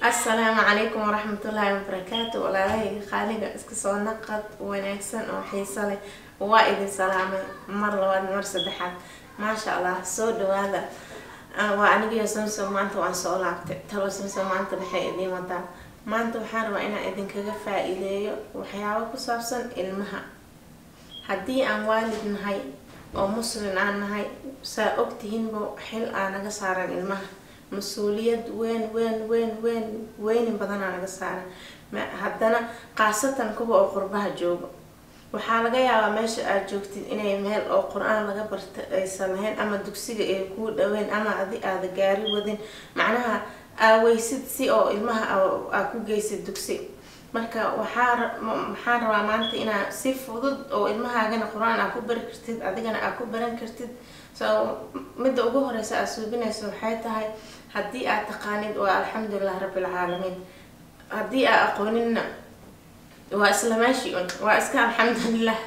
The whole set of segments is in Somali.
السلام عليكم ورحمة الله وبركاته. والله خالق اسكسو نقد ونكسن وحيصلي وايد سلامة مرة مر صدحات ما شاء الله سود هذا وأنا جي سمسم ما أنتوا عن سؤالات ترى سمسم ما أنتوا بحي إلي متى ما أنتوا حارة إنا إذن كجفا إليه وحياة كسافسن المها هدي عن والد نهاي أو مسلم عن نهاي سأكتهن بحل أنا قصارا المها مسؤولية وين بدنا على قصارا ما هدنا قاصة كوبا أو قربها جوب وحالة يا ماشي أجوكتين إني مهل أو قرآن لقى برت سمهين أما دكسية يكون وين أما هذا جاري ودين معناها ويسد سي أو المها أو أكو جيسد دكسي marka waxaan rabaa maanta ina si fudud oo ilmahaaga quraan aad ku bari kartid adigana aad ku baran kartid mid ugu horeysa aad suubinayso waxay tahay hadii aad taqaanid waa alxamdulillah rabbil alamin hadii aad aqoonina waa islamaashi waa iska alxamdulillah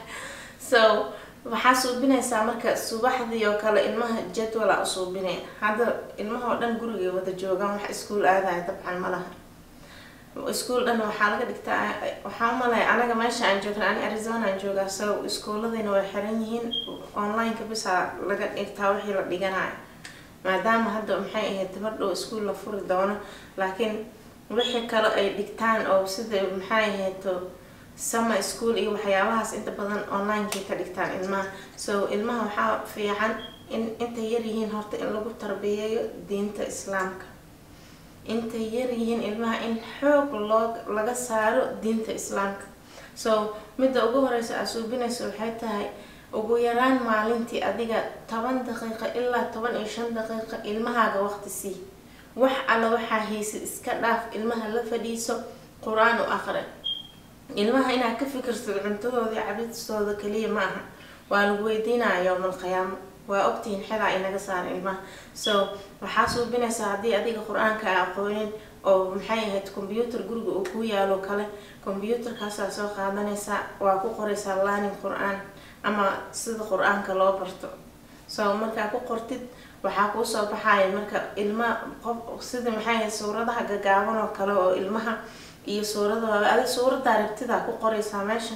waxaa suubinaysaa marka subaxdii oo kale ilmaha jadwal aad suubinay hada ilmaha oo dhan guriga wada joogan wax iskuul aadaay dabcan malaha iskuul dhan waxaa laga dhigtaa waxaa malay anaga meesha aan joogno aan Arizona aan joogaa iskuuladina way xiran yihiin online ka bisa laga dhigtaa wixii la dhiganayo maadaama hadda maxay ahayd tabadho iskuul la furi doono laakiin wixii kale ay dhigtaan oo sida maxay ahayd summer school iyo waxyaabahaas inta badan online ka dhigtaan ilmaha waxaa fiican in inta yar yihiin horta in lagu tarbiyeeyo diinta islaamka inta yar yihiin ilmaha in xoog laga saaro diinta islaamka midda ugu horeysa aad suubinayso waxay tahay ugu yaraan maalintii adiga 10 daqiiqo ilaa 15 daqiiqo ilmahaaga waqti sii wax alla waxa haysid iska dhaaf ilmaha la fadhiiso quraan u akhri ilmaha inaad ka fikirto cuntadooda cabidooda kaliya ma aha waa lagu weydiinayaa yawmal qiyaamo waa ogtiin xilaa inaga saar ilmaha waxaa suubinaysaa hadii adiga quraanka aqoonin oo maxay ahayd computer guriga uu ku yaalo kale computerkaas aad soo qaadanaysaa waa ku qoraysaa learning quraan ama sida quraanka loo barto marka ku qortid waxaa ku soo baxaya marka ilma qof sida maxay ahayd suuradaha gagaaban oo kale oo ilmaha iyo suuradaha suurada aragtida ku qoraysaa meesha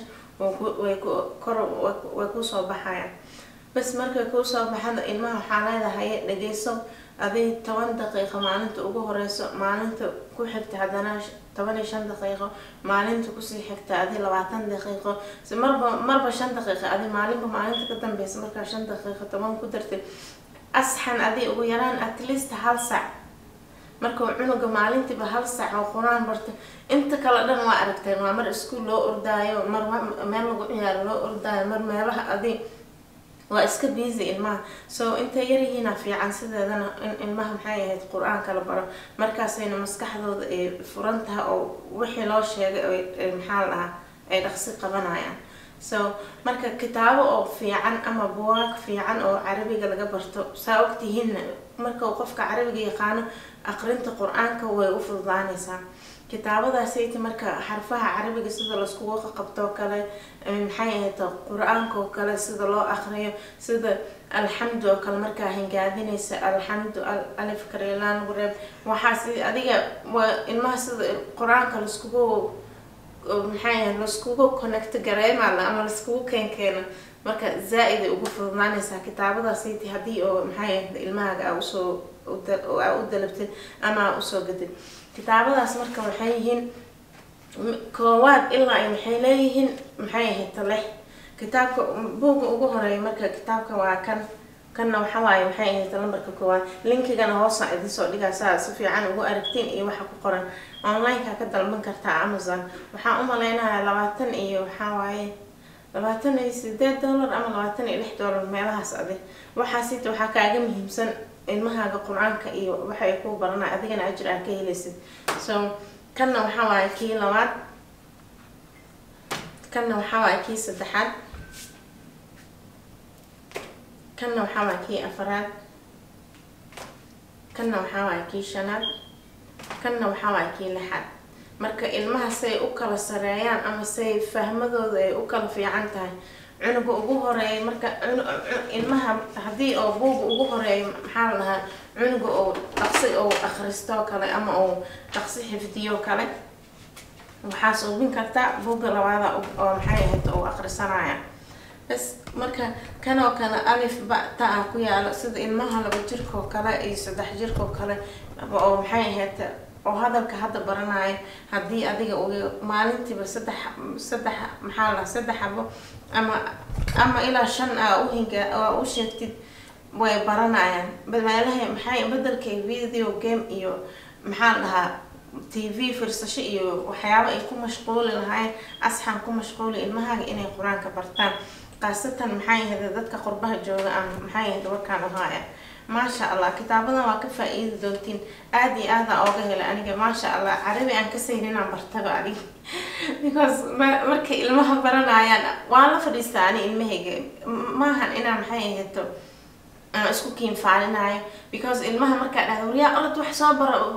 way ku soo baxayaan bas marka ku soo baxada ilmaha waxaa leedahay dhageyso adii 10 daqiiqo maalinta ugu horeyso maalinta ku xigta hadana 15 daqiiqo maalinta ku sii xigta adii 20 daqiiqo marba 5 daqiiqo adii maalinta ka dambaysa marka 5 daqiiqo 10 ku dartay asxan adii ugu yaraan at least hal saac marka cunuga maalintiiba hal saac oo quraan barto inta kala dhan waa aragteen waa mar iskuul loo ordaayo mar meel lagu ciyaaro loo ordaayo mar meelaha adii waa iska busy ilmaha inta yar yihiin fiican sideedana in ilmaha maxay ahayd quraanka la baro markaasayna maskaxdooda ay furan tahay oo wixii loo sheegay ay maxaa la ay dhaqsi qabanayaan marka kitaabo oo fiican ama buug fiican oo Carabiga laga barto ogtihiin marka qofka Carabiga yaqaan aqrinta quraanka way u fududaanaysaa kitaabadaas ay marka xarfaha Carabiga sida la isku qabto kale maxay ahayd quraanka oo kale sida loo akhriyo sida alxamdu oo kale marka hingaadinaysa alxamdu alif kareelan gureb waxa adiga ilmaha sida quraanka la isku maxay ahayd la isku connect gareema ama la isku keenkeena marka zaaid ugu fududaanaysa kitaabadaas ay hadii oo maxay ahayd ilmaha u dalabtid ama u soo gadid kitaabadaas marka waxay yihiin koowaad ilaa ay maxay leeyihiin maxay ahayd taleh kitaabka buuga ugu horeeya marka kitaabka waa kanna waxa waaye maxay ahayd lambarka koowaad linkigana hoos idin soo dhigaysaa si fiican ugu aragtiin iyo waxa ku qoran online ka dalban kartaa Amazon waxaan u maleynayaa 20 iyo waxa waaye $28 ama $26 meelahaas waxa kaaga muhiimsan ilmahaaga quraanka iyo waxa ay ku baranaa adigana ajir aad ka helaysid kanna waxa waaye kii labaad kanna waxa waaye kii saddexaad kanna waxa waaye kii afraad kanna waxa waaye kii shanaad kanna waxa waaye kii lixaad marka ilmaha say u kala sareeyaan ama say fahmadooda ay u kala fiican tahay cunuga ugu horeeyay marka ilmaha hadii oo buuga ugu horeeyay maxaa la dhahaa cunuga oo dhaqsi oo akhristo kale ama oo dhaqsi xifdiyo kale waxaa suubin kartaa buugga labaada oo maxay ahayd oo akhrisanaya bas marka kanoo kale alif ba ta ku yaalo sida ilmaha 2 jirka oo kale iyo 3 jirka oo kale oo maxay ahayd oo hadalka hadda baranaya hadii adiga uu maalintiiba 3 maxaa la 3 xabo ama ilaa 5 u hinga oo u sheegtid way baranayaan badalaha maxay badalkay video game iyo maxaa lahaa TV firsasho iyo waxyaabo ay ku mashquul lahayn asxan ku mashquul ilmaha inay quraanka bartaan qaasatan maxay ahayd dadka qurbaha jooga ama maxay ahayd warkaan u haaya ما شاء الله كتابنا وكفى إيد دونتين آدي آذا أوجه لأني ما شاء الله عربي أنك سيرنا مرتبة عليه because مركي المها برنا عيانا وعلى فريستاني المهج ما هن إنا محيه هتو اسكو كين فعلنا عيا because المها مركي الهورية قلت وحساب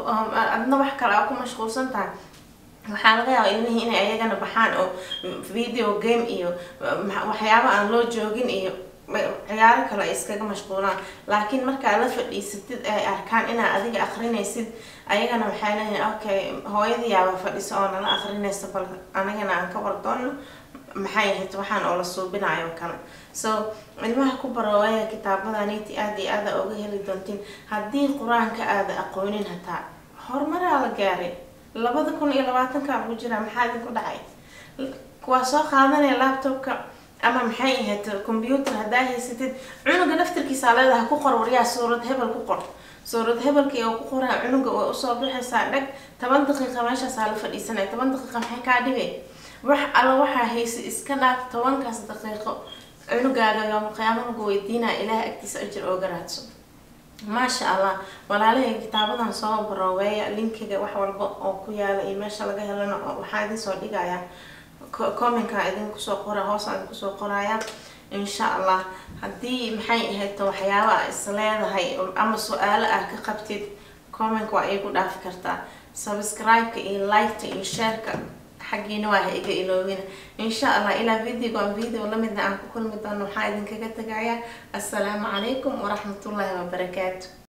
أدنى وحكر أكو مشغول سنتها waxaa laga yaabaa ilmihi inay ayagana baxaan oo video game iyo waxyaabo aan loo joogin iyo ciyaaro kale iskaga mashquulaan laakiin marka la fadhiisatid ay arkaan inaad adiga akhrinaysid ayagana waxay leeyihiin okay hooyadii yaa fadhiso oo nala akhrinaysa bal anagana aan ka wardoono maxay ahayd waxaan oo la suubinayo kale so ilmaha ku baroowaya kitaabadaniiti aad iyo aad uga heli doontiin haddii quraanka aad aqoonin hataa horumar la gaaray 2020 ka ugu jira maxaa idinku dhacay kuwa soo qaadanaya laptopka ama maxay ahayd computer hadaa haysatid cunuga naftirkiisa leedahay ku qor wariyaa suurad hebel ku qor suurad hebelkii oo ku qoraa cunuga oo soo bixaysa dhag 10 daqiiqo meesha saal fadhiisanay 10 daqiiqo maxay ka dhigay wax alla waxa haysi iska dhaaf 10 kaas daqiiqo cunugaaga yawm qiyaamada weydiina ilaahay agtiisa ajir oo garaadso ما شاء الله ولا له كتابنا صوب رواية لينكه وحول أو كيا إيميش لقى هلنا وحادي صديق يا كومين كايدين كسو قرا هوس عند كسو قرايا إن شاء الله هدي محي هيت وحياة السلام هاي أما سؤال كقبتي كومين كواي كود أفكرتا سبسكرايب كي لايك كي شير حقين واحد إلوين إن شاء الله إلى فيديو ولا مدنا عن كل مدة نحايد كجت جاية السلام عليكم ورحمة الله وبركاته.